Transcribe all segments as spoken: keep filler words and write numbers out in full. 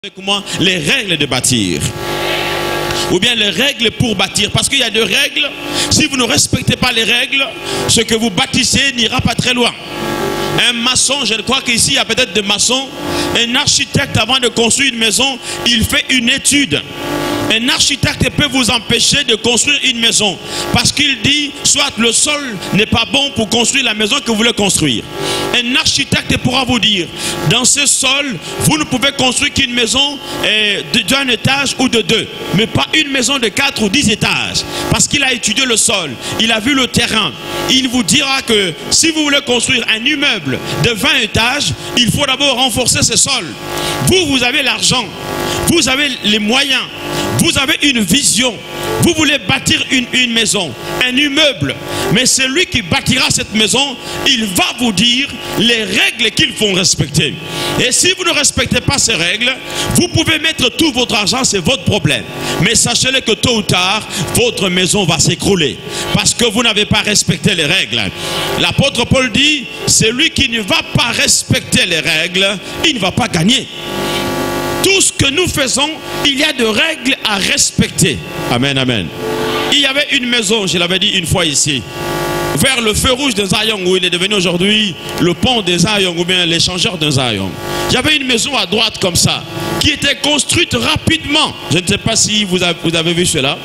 Avec moi, les règles de bâtir. Ou bien les règles pour bâtir. Parce qu'il y a deux règles. Si vous ne respectez pas les règles, ce que vous bâtissez n'ira pas très loin. Un maçon, je crois qu'ici il y a peut-être des maçons. Un architecte, avant de construire une maison, il fait une étude. Un architecte peut vous empêcher de construire une maison. Parce qu'il dit, soit le sol n'est pas bon pour construire la maison que vous voulez construire. Un architecte pourra vous dire, dans ce sol, vous ne pouvez construire qu'une maison d'un étage ou de deux. Mais pas une maison de quatre ou dix étages. Parce qu'il a étudié le sol. Il a vu le terrain. Il vous dira que si vous voulez construire un immeuble de vingt étages, il faut d'abord renforcer ce sol. Vous, vous avez l'argent. Vous avez les moyens. Vous avez une vision. Vous voulez bâtir une, une maison, un immeuble. Mais celui qui bâtira cette maison, il va vous dire les règles qu'il faut respecter. Et si vous ne respectez pas ces règles, vous pouvez mettre tout votre argent, c'est votre problème. Mais sachez-le que tôt ou tard, votre maison va s'écrouler. Parce que vous n'avez pas respecté les règles. L'apôtre Paul dit, celui qui ne va pas respecter les règles, il ne va pas gagner. Tout ce que nous faisons, il y a de règles à respecter. Amen, amen. Il y avait une maison, je l'avais dit une fois ici, vers le feu rouge de Zion, où il est devenu aujourd'hui le pont de Zion, ou bien l'échangeur de Zion. Il y avait une maison à droite comme ça, qui était construite rapidement. Je ne sais pas si vous avez, vous avez vu cela.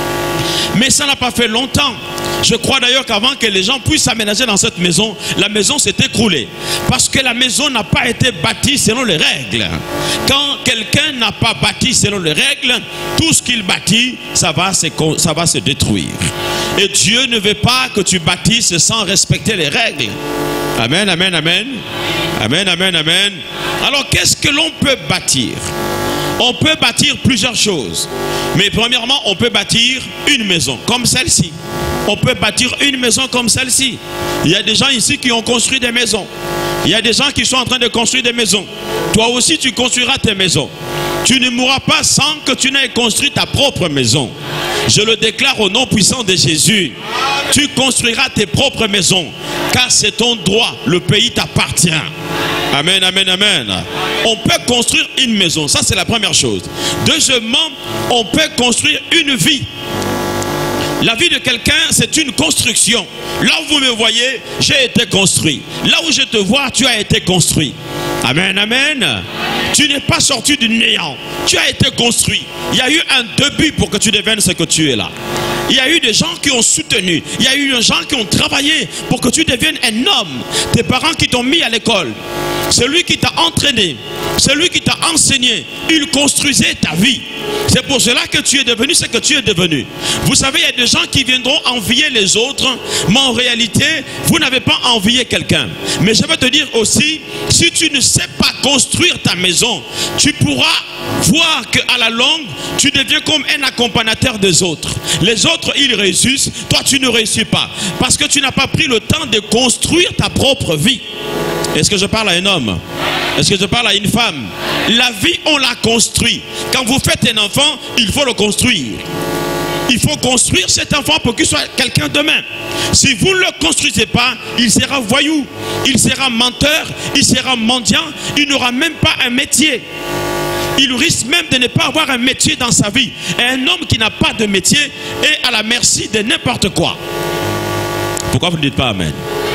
Mais ça n'a pas fait longtemps. Je crois d'ailleurs qu'avant que les gens puissent s'aménager dans cette maison, la maison s'est écroulée. Parce que la maison n'a pas été bâtie selon les règles. Quand quelqu'un n'a pas bâti selon les règles, tout ce qu'il bâtit, ça va se, ça va se détruire. Et Dieu ne veut pas que tu bâtisses sans respecter les règles. Amen, amen, amen. Amen, amen, amen. Alors qu'est-ce que l'on peut bâtir? On peut bâtir plusieurs choses. Mais premièrement, on peut bâtir une maison comme celle-ci. On peut bâtir une maison comme celle-ci. Il y a des gens ici qui ont construit des maisons. Il y a des gens qui sont en train de construire des maisons. Toi aussi, tu construiras tes maisons. Tu ne mourras pas sans que tu n'aies construit ta propre maison. Je le déclare au nom puissant de Jésus. Tu construiras tes propres maisons. Car c'est ton droit. Le pays t'appartient. Amen, amen, amen. On peut construire une maison. Ça, c'est la première chose. Deuxièmement, on peut construire une vie. La vie de quelqu'un, c'est une construction. Là où vous me voyez, j'ai été construit. Là où je te vois, tu as été construit. Amen, amen. Tu n'es pas sorti du néant. Tu as été construit. Il y a eu un début pour que tu deviennes ce que tu es là. Il y a eu des gens qui ont soutenu. Il y a eu des gens qui ont travaillé pour que tu deviennes un homme. Tes parents qui t'ont mis à l'école. Celui qui t'a entraîné. Celui qui t'a enseigné. Il construisait ta vie. C'est pour cela que tu es devenu ce que tu es devenu. Vous savez, il y a des gens qui viendront envier les autres. Mais en réalité, vous n'avez pas envié quelqu'un. Mais je vais te dire aussi, si tu ne sais pas construire ta maison, tu pourras voir qu'à la longue, tu deviens comme un accompagnateur des autres. Les autres, ils réussissent. Toi, tu ne réussis pas. Parce que tu n'as pas pris le temps de construire ta propre vie. Est-ce que je parle à un homme? Est-ce que je parle à une femme? La vie, on la construit. Quand vous faites un enfant, il faut le construire. Il faut construire cet enfant pour qu'il soit quelqu'un demain. Si vous ne le construisez pas, il sera voyou, il sera menteur, il sera mendiant, il n'aura même pas un métier. Il risque même de ne pas avoir un métier dans sa vie. Et un homme qui n'a pas de métier est à la merci de n'importe quoi. Pourquoi vous ne dites pas amen?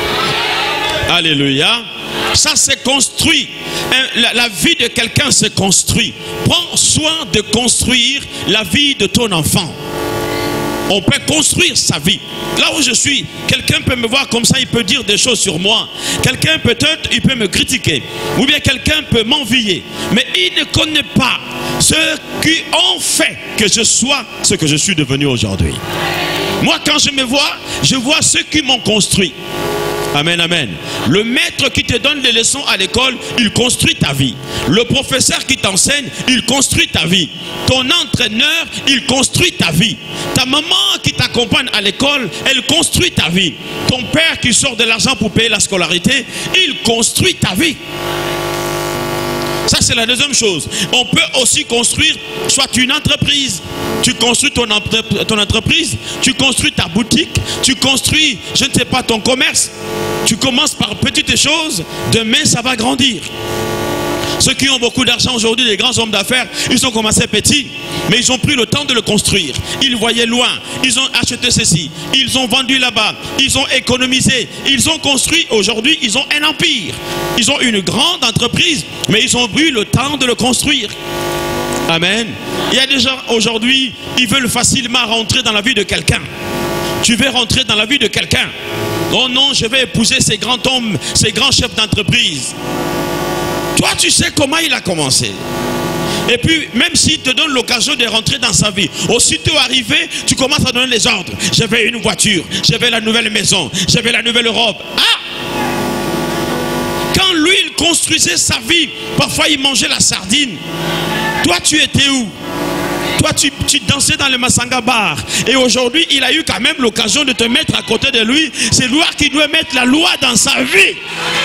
Alléluia. Ça s'est construit. La, la vie de quelqu'un se construit. Prends soin de construire la vie de ton enfant. On peut construire sa vie. Là où je suis, quelqu'un peut me voir comme ça, il peut dire des choses sur moi. Quelqu'un peut-être, il peut me critiquer. Ou bien quelqu'un peut m'envier. Mais il ne connaît pas ceux qui ont fait que je sois ce que je suis devenu aujourd'hui. Moi, quand je me vois, je vois ceux qui m'ont construit. Amen, amen. Le maître qui te donne des leçons à l'école, il construit ta vie. Le professeur qui t'enseigne, il construit ta vie. Ton entraîneur, il construit ta vie. Ta maman qui t'accompagne à l'école, elle construit ta vie. Ton père qui sort de l'argent pour payer la scolarité, il construit ta vie. Ça, c'est la deuxième chose. On peut aussi construire soit une entreprise. Tu construis ton, ton entreprise, tu construis ta boutique, tu construis, je ne sais pas, ton commerce. Tu commences par petites choses, demain ça va grandir. Ceux qui ont beaucoup d'argent aujourd'hui, les grands hommes d'affaires, ils ont commencé petits, mais ils ont pris le temps de le construire. Ils voyaient loin, ils ont acheté ceci, ils ont vendu là-bas, ils ont économisé, ils ont construit. Aujourd'hui, ils ont un empire. Ils ont une grande entreprise, mais ils ont eu le temps de le construire. Amen. Il y a des gens aujourd'hui, ils veulent facilement rentrer dans la vie de quelqu'un. Tu veux rentrer dans la vie de quelqu'un. Oh non, je vais épouser ces grands hommes, ces grands chefs d'entreprise. Toi, tu sais comment il a commencé. Et puis, même s'il te donne l'occasion de rentrer dans sa vie, aussitôt arrivé, tu commences à donner les ordres. Je veux une voiture, je veux la nouvelle maison, je veux la nouvelle robe. Ah! Quand lui, il construisait sa vie, parfois il mangeait la sardine. Toi, tu étais où? Toi, tu, tu dansais dans le Masanga Bar. Et aujourd'hui, il a eu quand même l'occasion de te mettre à côté de lui. C'est lui qui doit mettre la loi dans sa vie.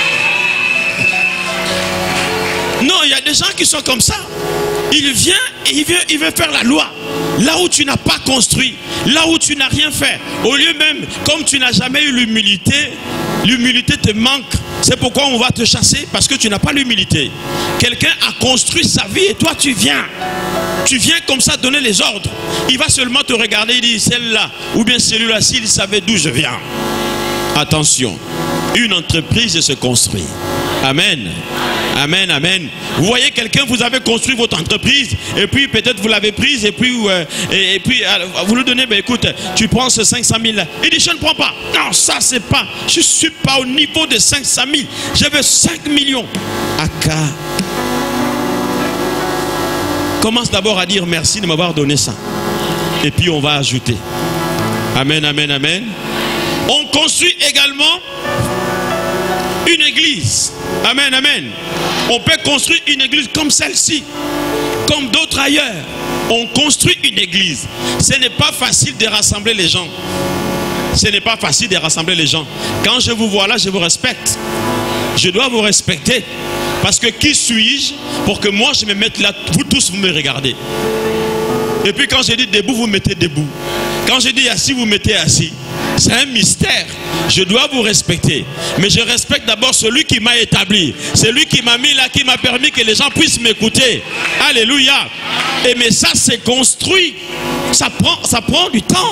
Non, il y a des gens qui sont comme ça. Il vient et il veut, il veut faire la loi. Là où tu n'as pas construit, là où tu n'as rien fait. Au lieu même, comme tu n'as jamais eu l'humilité, l'humilité te manque. C'est pourquoi on va te chasser, parce que tu n'as pas l'humilité. Quelqu'un a construit sa vie et toi tu viens. Tu viens comme ça donner les ordres. Il va seulement te regarder et dire celle-là, ou bien celui-là, s'il savait d'où je viens. Attention, une entreprise se construit. Amen. Amen, amen. Vous voyez quelqu'un, vous avez construit votre entreprise, et puis peut-être vous l'avez prise, et puis, euh, et, et puis euh, vous lui donnez, ben écoute, tu prends ce cinq cent mille là. Il dit, je ne prends pas. Non, ça c'est pas, je ne suis pas au niveau de cinq cent mille. Je veux cinq millions. Aka. Commence d'abord à dire merci de m'avoir donné ça. Et puis on va ajouter. Amen, amen, amen. On construit également une église. Amen, amen. On peut construire une église comme celle-ci, comme d'autres ailleurs. On construit une église. Ce n'est pas facile de rassembler les gens. Ce n'est pas facile de rassembler les gens. Quand je vous vois là, je vous respecte. Je dois vous respecter. Parce que qui suis-je pour que moi je me mette là, vous tous vous me regardez. Et puis quand je dis debout, vous mettez debout. Quand je dis assis, vous mettez assis. C'est un mystère. Je dois vous respecter. Mais je respecte d'abord celui qui m'a établi. Celui qui m'a mis là, qui m'a permis que les gens puissent m'écouter. Alléluia. Et mais ça c'est construit. Ça prend, ça prend du temps.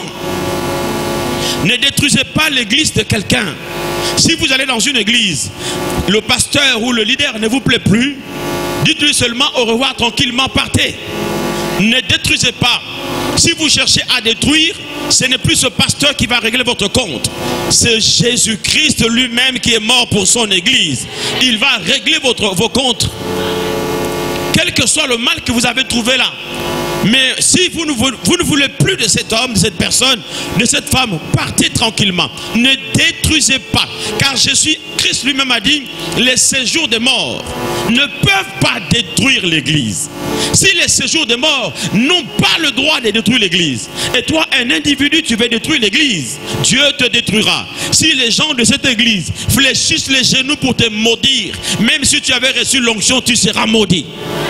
Ne détruisez pas l'église de quelqu'un. Si vous allez dans une église, le pasteur ou le leader ne vous plaît plus, dites-lui seulement au revoir tranquillement, partez. Ne détruisez pas. Si vous cherchez à détruire, ce n'est plus ce pasteur qui va régler votre compte. C'est Jésus-Christ lui-même qui est mort pour son église. Il va régler votre, vos comptes. Quel que soit le mal que vous avez trouvé là. Mais si vous ne, vous ne voulez plus de cet homme, de cette personne, de cette femme, partez tranquillement. Ne détruisez pas. Car Jésus, Christ lui-même a dit, les séjours des morts ne peuvent pas détruire l'église. Si les séjours des morts n'ont pas le droit de détruire l'église, et toi, un individu, tu veux détruire l'église, Dieu te détruira. Si les gens de cette église fléchissent les genoux pour te maudire, même si tu avais reçu l'onction, tu seras maudit.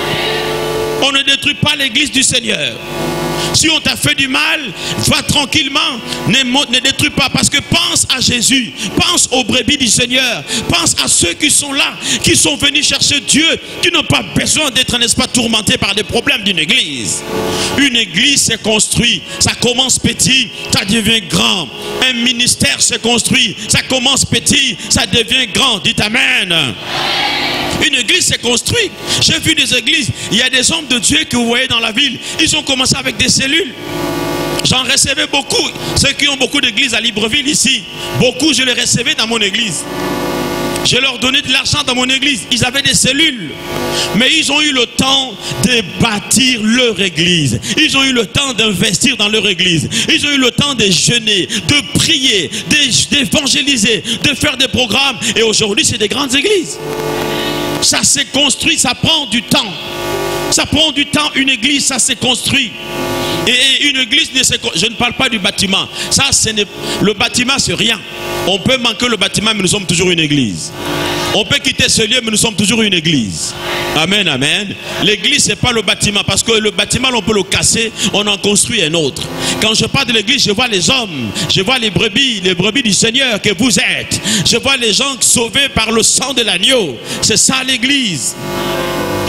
On ne détruit pas l'église du Seigneur. Si on t'a fait du mal, va tranquillement, ne, ne détruis pas, parce que pense à Jésus, pense aux brebis du Seigneur, pense à ceux qui sont là, qui sont venus chercher Dieu, qui n'ont pas besoin d'être, n'est-ce pas, tourmentés par des problèmes d'une église. Une église s'est construite, ça commence petit, ça devient grand. Un ministère s'est construit, ça commence petit, ça devient grand. Dites Amen. Une église s'est construite. J'ai vu des églises, il y a des hommes de Dieu que vous voyez dans la ville, ils ont commencé avec des cellules. J'en recevais beaucoup. Ceux qui ont beaucoup d'églises à Libreville ici, beaucoup je les recevais dans mon église. Je leur donnais de l'argent dans mon église. Ils avaient des cellules. Mais ils ont eu le temps de bâtir leur église. Ils ont eu le temps d'investir dans leur église. Ils ont eu le temps de jeûner, de prier, d'évangéliser, de faire des programmes. Et aujourd'hui, c'est des grandes églises. Ça s'est construit, ça prend du temps. Ça prend du temps, une église, ça s'est construit. Et une église, je ne parle pas du bâtiment. Ça, le bâtiment, c'est rien. On peut manquer le bâtiment, mais nous sommes toujours une église. On peut quitter ce lieu, mais nous sommes toujours une église. Amen, amen. L'église, ce n'est pas le bâtiment. Parce que le bâtiment, on peut le casser, on en construit un autre. Quand je parle de l'église, je vois les hommes, je vois les brebis, les brebis du Seigneur que vous êtes. Je vois les gens sauvés par le sang de l'agneau. C'est ça l'église.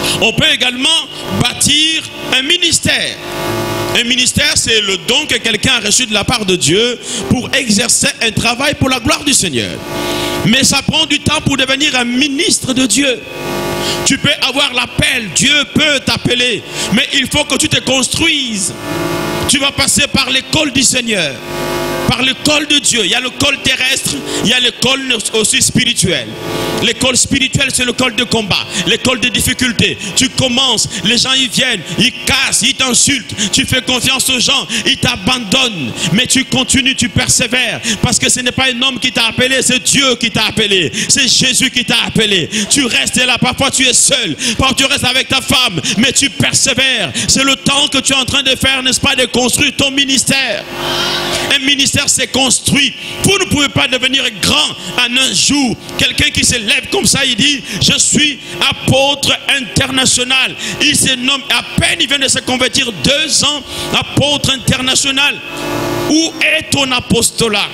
On peut également bâtir un ministère. Un ministère, c'est le don que quelqu'un a reçu de la part de Dieu pour exercer un travail pour la gloire du Seigneur. Mais ça prend du temps pour devenir un ministre de Dieu. Tu peux avoir l'appel, Dieu peut t'appeler, mais il faut que tu te construises. Tu vas passer par l'école du Seigneur, par l'école de Dieu. Il y a l'école terrestre, il y a l'école aussi spirituelle. L'école spirituelle, c'est l'école de combat, l'école de difficultés. Tu commences, les gens ils viennent, ils cassent, ils t'insultent. Tu fais confiance aux gens, ils t'abandonnent. Mais tu continues, tu persévères. Parce que ce n'est pas un homme qui t'a appelé, c'est Dieu qui t'a appelé. C'est Jésus qui t'a appelé. Tu restes là, parfois tu es seul, parfois tu restes avec ta femme, mais tu persévères. C'est le temps que tu es en train de faire, n'est-ce pas, de construire ton ministère. Un ministère s'est construit. Vous ne pouvez pas devenir grand en un jour. Quelqu'un qui se lève comme ça, il dit, je suis apôtre international. Il se nomme, à peine il vient de se convertir, deux ans, apôtre international. Où est ton apostolat?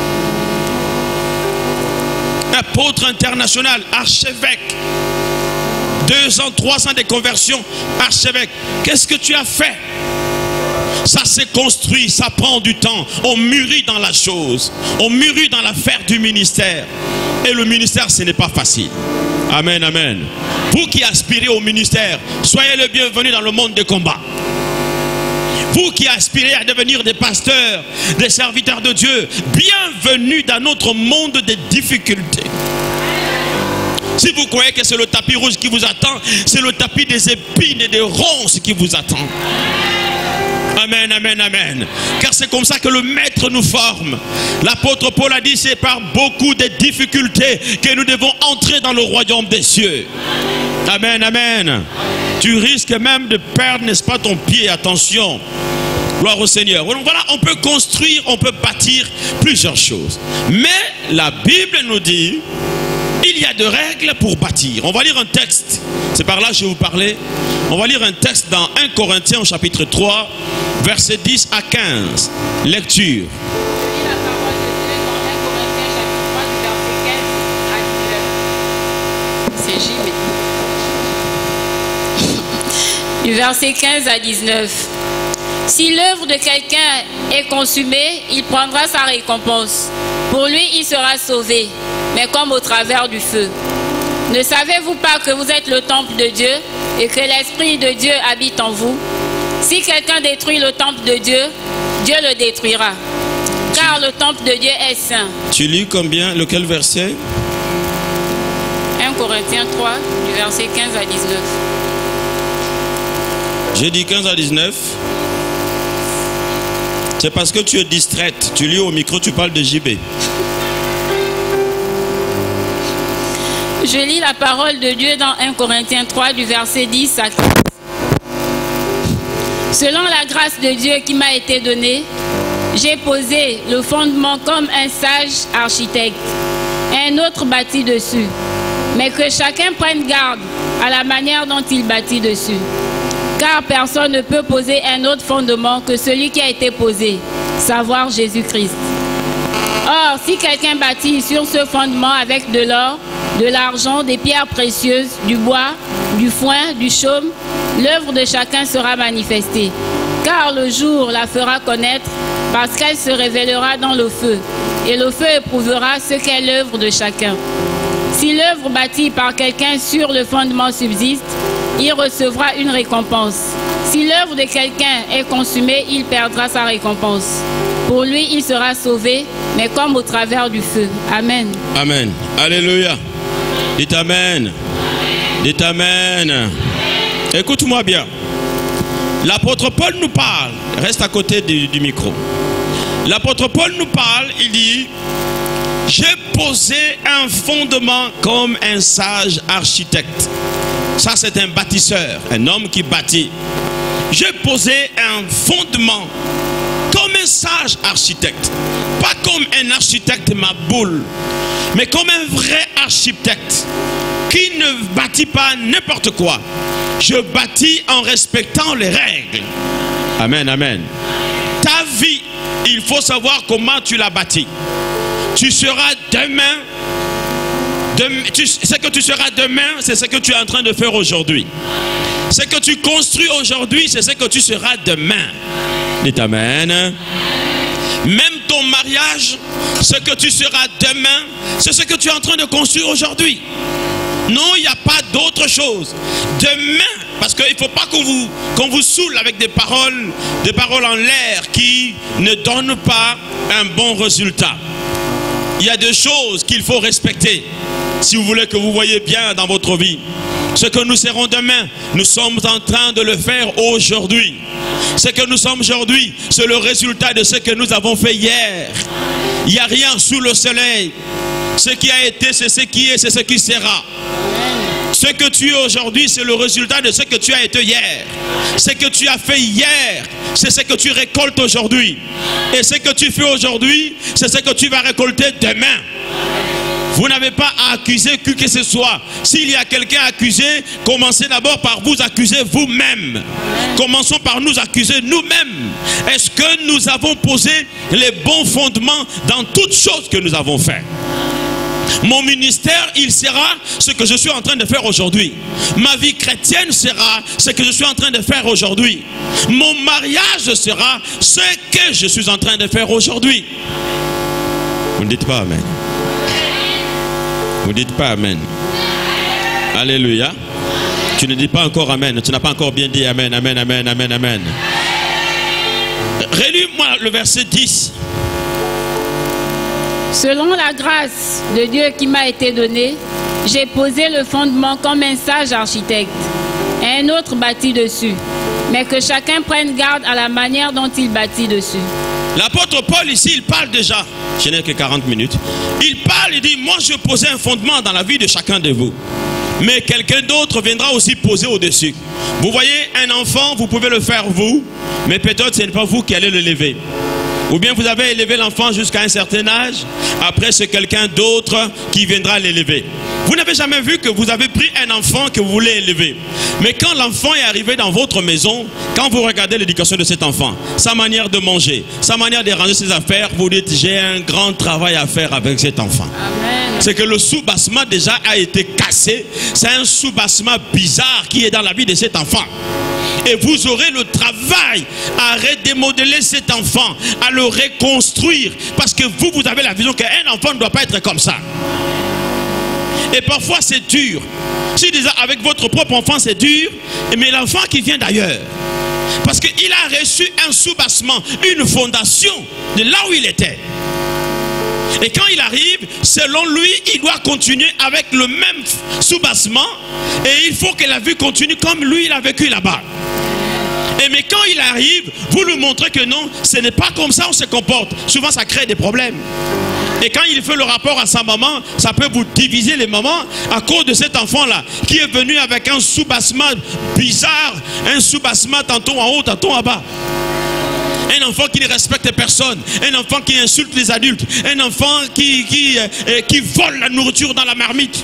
Apôtre international, archevêque. Deux ans, trois ans de conversion, archevêque. Qu'est-ce que tu as fait? Ça s'est construit, ça prend du temps. On mûrit dans la chose. On mûrit dans l'affaire du ministère. Et le ministère, ce n'est pas facile. Amen, amen. Vous qui aspirez au ministère, soyez le bienvenu dans le monde des combats. Vous qui aspirez à devenir des pasteurs, des serviteurs de Dieu, bienvenue dans notre monde des difficultés. Si vous croyez que c'est le tapis rouge qui vous attend, c'est le tapis des épines et des ronces qui vous attend. Amen, amen, amen. Car c'est comme ça que le maître nous forme. L'apôtre Paul a dit, c'est par beaucoup de difficultés que nous devons entrer dans le royaume des cieux. Amen, amen. Tu risques même de perdre, n'est-ce pas, ton pied. Attention. Gloire au Seigneur. Donc voilà, on peut construire, on peut bâtir plusieurs choses. Mais la Bible nous dit, il y a des règles pour bâtir. On va lire un texte. C'est par là que je vais vous parler. On va lire un texte dans un Corinthiens au chapitre trois, versets dix à quinze. Lecture. C'est J. Du verset quinze à dix-neuf. Si l'œuvre de quelqu'un est consumée, il prendra sa récompense. Pour lui, il sera sauvé, mais comme au travers du feu. Ne savez-vous pas que vous êtes le temple de Dieu et que l'Esprit de Dieu habite en vous? Si quelqu'un détruit le temple de Dieu, Dieu le détruira. Car le temple de Dieu est saint. Tu lis combien? Lequel verset? un Corinthiens trois, du verset quinze à dix-neuf. J'ai dit quinze à dix-neuf. C'est parce que tu es distraite. Tu lis au micro, tu parles de J B. Je lis la parole de Dieu dans un Corinthiens trois, du verset dix à quinze. Selon la grâce de Dieu qui m'a été donnée, j'ai posé le fondement comme un sage architecte, et un autre bâtit dessus. Mais que chacun prenne garde à la manière dont il bâtit dessus. Car personne ne peut poser un autre fondement que celui qui a été posé, savoir Jésus-Christ. Or, si quelqu'un bâtit sur ce fondement avec de l'or, de l'argent, des pierres précieuses, du bois, du foin, du chaume, l'œuvre de chacun sera manifestée. Car le jour la fera connaître, parce qu'elle se révélera dans le feu. Et le feu éprouvera ce qu'est l'œuvre de chacun. Si l'œuvre bâtie par quelqu'un sur le fondement subsiste, il recevra une récompense. Si l'œuvre de quelqu'un est consumée, il perdra sa récompense. Pour lui, il sera sauvé, mais comme au travers du feu. Amen. Amen. Alléluia. Dites Amen. Dites Amen. Écoute-moi bien. L'apôtre Paul nous parle. Reste à côté du, du micro. L'apôtre Paul nous parle, il dit, j'ai posé un fondement comme un sage architecte. Ça, c'est un bâtisseur, un homme qui bâtit. J'ai posé un fondement comme un sage architecte. Pas comme un architecte maboule, mais comme un vrai architecte qui ne bâtit pas n'importe quoi. Je bâtis en respectant les règles. Amen, amen. Ta vie, il faut savoir comment tu l'as bâtie. Tu seras demain De, tu, ce que tu seras demain, c'est ce que tu es en train de faire aujourd'hui. Ce que tu construis aujourd'hui, c'est ce que tu seras demain. Dites amen. Même ton mariage, ce que tu seras demain, c'est ce que tu es en train de construire aujourd'hui. Non, il n'y a pas d'autre chose. Demain, parce qu'il ne faut pas qu'on vous, qu'on vous saoule avec des paroles, des paroles en l'air qui ne donnent pas un bon résultat. Il y a des choses qu'il faut respecter si vous voulez que vous voyez bien dans votre vie. Ce que nous serons demain, nous sommes en train de le faire aujourd'hui. Ce que nous sommes aujourd'hui, c'est le résultat de ce que nous avons fait hier. Il n'y a rien sous le soleil. Ce qui a été, c'est ce qui est, c'est ce qui sera. Ce que tu es aujourd'hui, c'est le résultat de ce que tu as été hier. Ce que tu as fait hier, c'est ce que tu récoltes aujourd'hui. Et ce que tu fais aujourd'hui, c'est ce que tu vas récolter demain. Vous n'avez pas à accuser qui que ce soit. S'il y a quelqu'un à accuser, commencez d'abord par vous accuser vous-même. Commençons par nous accuser nous-mêmes. Est-ce que nous avons posé les bons fondements dans toutes choses que nous avons fait? Mon ministère, il sera ce que je suis en train de faire aujourd'hui. Ma vie chrétienne sera ce que je suis en train de faire aujourd'hui. Mon mariage sera ce que je suis en train de faire aujourd'hui. Vous ne dites pas amen. Vous ne dites pas amen. Alléluia. Tu ne dis pas encore amen. Tu n'as pas encore bien dit amen, amen, amen, amen, amen. Relis-moi le verset dix. Selon la grâce de Dieu qui m'a été donnée, j'ai posé le fondement comme un sage architecte, et un autre bâtit dessus. Mais que chacun prenne garde à la manière dont il bâtit dessus. L'apôtre Paul ici, il parle déjà, je n'ai que quarante minutes, il parle, il dit, moi je posais un fondement dans la vie de chacun de vous. Mais quelqu'un d'autre viendra aussi poser au-dessus. Vous voyez, un enfant, vous pouvez le faire vous, mais peut-être ce n'est pas vous qui allez le lever. Ou bien vous avez élevé l'enfant jusqu'à un certain âge, après c'est quelqu'un d'autre qui viendra l'élever. Vous n'avez jamais vu que vous avez pris un enfant que vous voulez élever. Mais quand l'enfant est arrivé dans votre maison, quand vous regardez l'éducation de cet enfant, sa manière de manger, sa manière de ranger ses affaires, vous dites j'ai un grand travail à faire avec cet enfant. C'est que le sous-bassement déjà a été cassé. C'est un sous-bassement bizarre qui est dans la vie de cet enfant. Et vous aurez le travail à redémodeler cet enfant, à le reconstruire. Parce que vous, vous avez la vision qu'un enfant ne doit pas être comme ça. Et parfois c'est dur. Si déjà avec votre propre enfant c'est dur, mais l'enfant qui vient d'ailleurs, parce qu'il a reçu un sous-bassement, une fondation de là où il était. Et quand il arrive, selon lui, il doit continuer avec le même sous-bassement. Et il faut que la vie continue comme lui, il a vécu là-bas. Et mais quand il arrive, vous lui montrez que non, ce n'est pas comme ça on se comporte. Souvent, ça crée des problèmes. Et quand il fait le rapport à sa maman, ça peut vous diviser les mamans à cause de cet enfant-là qui est venu avec un sous-bassement bizarre, un sous-bassement tantôt en haut, tantôt en bas. Un enfant qui ne respecte personne, un enfant qui insulte les adultes, un enfant qui, qui, euh, qui vole la nourriture dans la marmite.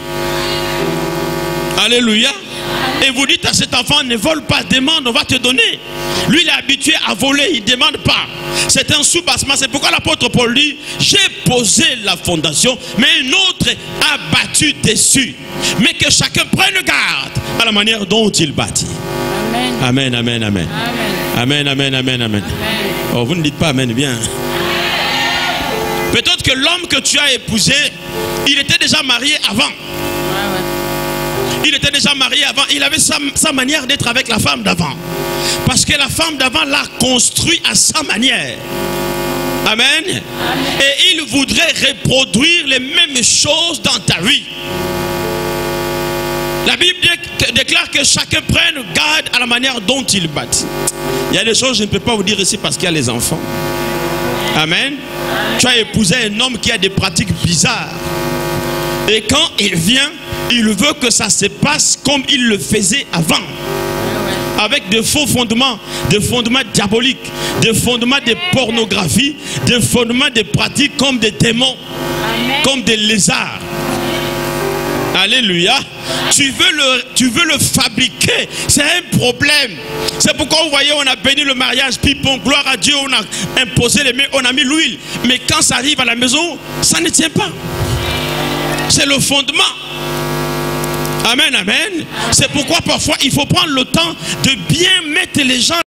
Alléluia. Et vous dites à cet enfant, ne vole pas, demande, on va te donner. Lui, il est habitué à voler, il ne demande pas. C'est un sous-bassement. C'est pourquoi l'apôtre Paul dit, j'ai posé la fondation, mais un autre a battu dessus. Mais que chacun prenne garde à la manière dont il bâtit. Amen, amen, amen. Amen, amen, amen, amen. amen. Oh, vous ne dites pas amen bien. Peut-être que l'homme que tu as épousé, il était déjà marié avant. Il était déjà marié avant. Il avait sa, sa manière d'être avec la femme d'avant. Parce que la femme d'avant l'a construit à sa manière. Amen. Amen. Et il voudrait reproduire les mêmes choses dans ta vie. La Bible déclare que chacun prenne garde à la manière dont il bâtit. Il y a des choses que je ne peux pas vous dire ici parce qu'il y a les enfants. Amen. Tu as épousé un homme qui a des pratiques bizarres. Et quand il vient, il veut que ça se passe comme il le faisait avant. Avec des faux fondements, des fondements diaboliques, des fondements de pornographie, des fondements de pratiques comme des démons, comme des lézards. Alléluia. Tu veux le, tu veux le fabriquer. C'est un problème. C'est pourquoi vous voyez, on a béni le mariage, pipon, gloire à Dieu, on a imposé les mains, on a mis l'huile. Mais quand ça arrive à la maison, ça ne tient pas. C'est le fondement. Amen, amen. C'est pourquoi parfois il faut prendre le temps de bien mettre les gens